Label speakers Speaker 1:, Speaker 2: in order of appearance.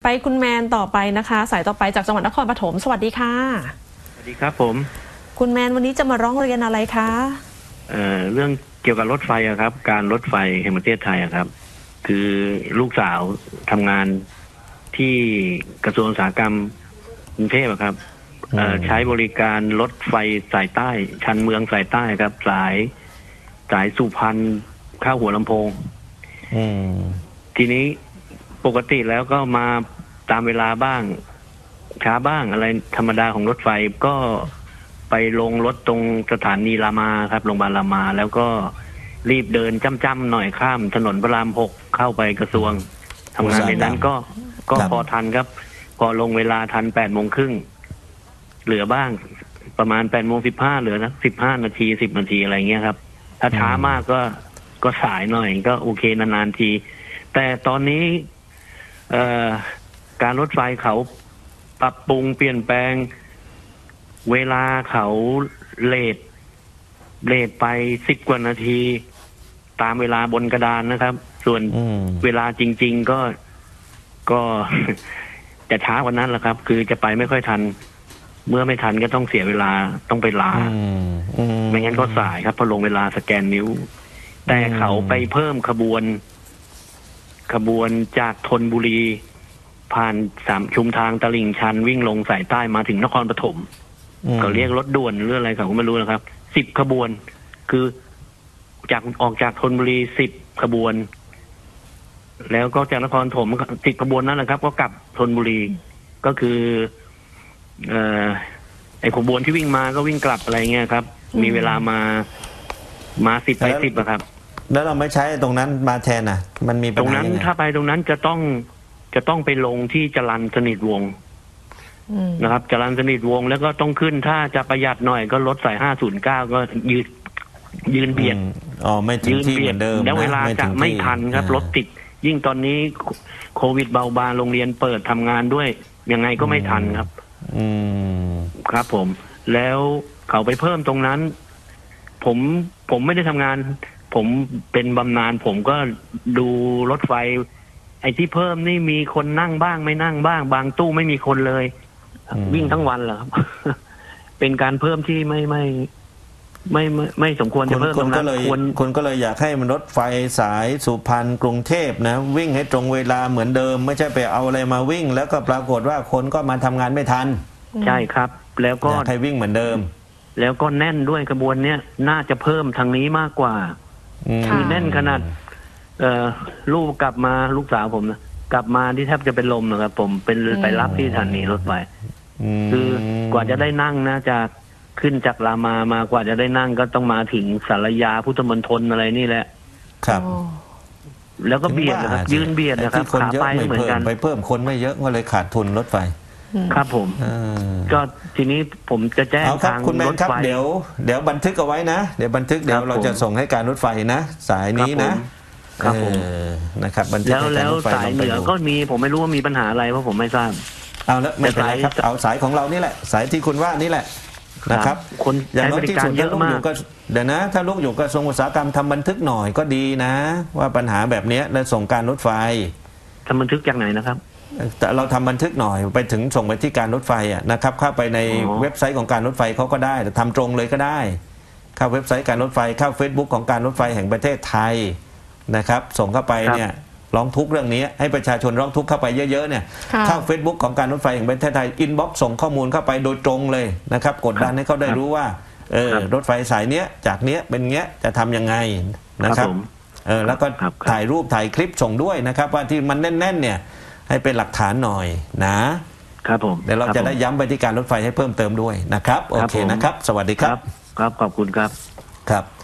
Speaker 1: ไปคุณแมนต่อไปนะคะสายต่อไปจากจังหวัดนครปฐมสวัสดีค่ะ
Speaker 2: สวัสดีครับผม
Speaker 1: คุณแมนวันนี้จะมาร้องเรียนอะไรคะ
Speaker 2: เรื่องเกี่ยวกับรถไฟครับการรถไฟแห่งประเทศไทยครับคือลูกสาวทำงานที่กระทรวงอุตสาหกรรมกรุงเทพครับใช้บริการรถไฟสายใต้ชันเมืองสายใต้ครับสายสุพรรณเข้าหัวลำโพงทีนี้ปกติแล้วก็มาตามเวลาบ้างช้าบ้างอะไรธรรมดาของรถไฟก็ไปลงรถตรงสถานีรามาครับโรงพยาบาลรามาแล้วก็รีบเดินจ้ำๆหน่อยข้ามถนนพระราม6เข้าไปกระทรวงทำงานในนั้นก็พอทันครับพอลงเวลาทัน8:30เหลือบ้างประมาณ8:15เหลือนะ15 นาที10 นาทีอะไรเงี้ยครับถ้าช้ามากก็สายหน่อยก็โอเคนานๆทีแต่ตอนนี้การรถไฟเขาปรับปรุงเปลี่ยนแปลงเวลาเขาเลทไป10 กว่านาทีตามเวลาบนกระดานนะครับส่วนเวลาจริงๆก็จะช้ากว่านั้นแหละครับคือจะไปไม่ค่อยทันเมื่อไม่ทันก็ต้องเสียเวลาต้องไปลาไม่งั้นก็สายครับพอลงเวลาสแกนนิ้วแต่เขาไปเพิ่มขบวนจากธนบุรีผ่านชุมทางตลิ่งชันวิ่งลงสายใต้มาถึงนครปฐมเขาเรียกรถด่วนหรืออะไรเขาก็ไม่รู้นะครับ10 ขบวนคือออกจากธนบุรี10 ขบวนแล้วก็จากนครปฐม10 ขบวนนั้นแหละครับก็กลับธนบุรีก็คือไอ้ขบวนที่วิ่งมาก็วิ่งกลับอะไรเงี้ยครับมีเวลามา10 ไป 10อะครับ
Speaker 3: แล้วเราไม่ใช้ตรงนั้นมาแทนมันมี
Speaker 2: ตรงนั้นถ้าไปตรงนั้นจะต้องไปลงที่จรัญสนิทวงศ์นะครับจรัญสนิทวงศ์แล้วก็ต้องขึ้นถ้าจะประหยัดหน่อยก็รถสาย509ก็ยืนเบียด
Speaker 3: ไม่ถึงที่เหมือนเดิม
Speaker 2: แล้วเวลาจะไม่ทันครับรถติดยิ่งตอนนี้โควิดเบาบางโรงเรียนเปิดทำงานด้วยยังไงก็ไม่ทันครับครับผมแล้วเขาไปเพิ่มตรงนั้นผมไม่ได้ทำงานผมเป็นบำนาญผมก็ดูรถไฟไอ้ที่เพิ่มนี่มีคนนั่งบ้างไม่นั่งบ้างบางตู้ไม่มีคนเลยวิ่งทั้งวันเหรอครับ เป็นการเพิ่มที่ไม่สมควรจะเพิ่มตรงนั้น
Speaker 3: คนก็เลยอยากให้มันรถไฟสายสุพรรณกรุงเทพนะวิ่งให้ตรงเวลาเหมือนเดิมไม่ใช่ไปเอาอะไรมาวิ่งแล้วก็ปรากฏว่าคนก็มาทำงานไม่ทัน
Speaker 2: ใช่ครับแล้วก็
Speaker 3: ให้วิ่งเหมือนเดิม
Speaker 2: แล้วก็แน่นด้วยขบวนเนี้ยน่าจะเพิ่มทางนี้มากกว่าคือแน่นขนาดลูกกลับมาลูกสาวผมนะกลับมาที่แทบจะเป็นลมนะครับผมเป็นไปรับที่สถานีรถไฟคือกว่าจะได้นั่งนะจากขึ้นจากรามามากว่าจะได้นั่งก็ต้องมาถึงสารยาพุทธมณฑลอะไรนี่แหละ
Speaker 3: ครับ
Speaker 2: แล้วก็เบียดนะครับยืนเบียดนะครับขาไปเหมือนกัน
Speaker 3: ไปเพิ่มคนไม่เยอะก็เลยขาดทุนรถไฟ
Speaker 2: ครับผมก็ทีนี้ผมจะแจ้งทาง
Speaker 3: คุณแมนครับเดี๋ยวบันทึกเอาไว้นะเดี๋ยวบันทึกเดี๋ยวเราจะส่งให้การรถไฟนะสายนี้นะครับผมนะครับบันทึก
Speaker 2: แล้วสายเหนือก็มีผมไม่รู้ว่ามีปัญหาอะไรเพราะผมไม่ทราบ
Speaker 3: เอาแล้วไม่เป็นไรครับเอาสายของเรานี่แหละสายที่คุณว่านี่แหละนะครับ
Speaker 2: คน
Speaker 3: อย่างน้อยที่สุดถ้าลูกอยู่ก็เดี๋ยวนะถ้าลูกอยู่กระทรวงอุตสาหกรรมทำบันทึกหน่อยก็ดีนะว่าปัญหาแบบนี้แล้วส่งการรถไฟ
Speaker 2: ทำบันทึกจากไหนนะครับ
Speaker 3: แต่เราทำบันทึกหน่อยไปถึงส่งไปที่การรถไฟนะครับเข้าไปในเว็บไซต์ของการรถไฟเขาก็ได้ทำตรงเลยก็ได้เข้าเว็บไซต์การรถไฟเข้า Facebook ของการรถไฟแห่งประเทศไทยนะครับส่งเข้าไปเนี่ยร้องทุกข์เรื่องนี้ให้ประชาชนร้องทุกข์เข้าไปเยอะๆเนี่ยเข้า Facebook ของการรถไฟแห่งประเทศไทยอินบ็อกซ์ส่งข้อมูลเข้าไปโดยตรงเลยนะครับกดดันให้เขาได้รู้ว่ารถไฟสายเนี้ยจากเนี้ยเป็นเงี้ยจะทำยังไงนะครับแล้วก็ถ่ายรูปถ่ายคลิปส่งด้วยนะครับว่าที่มันแน่นๆเนี่ยให้เป็นหลักฐานหน่อยนะครับผมเดี๋ยวเราจะได้ย้ำไปที่การรถไฟให้เพิ่มเติมด้วยนะครับโอเคนะครับสวัสดีครับ
Speaker 2: ครับขอบคุณครับ
Speaker 3: ครับ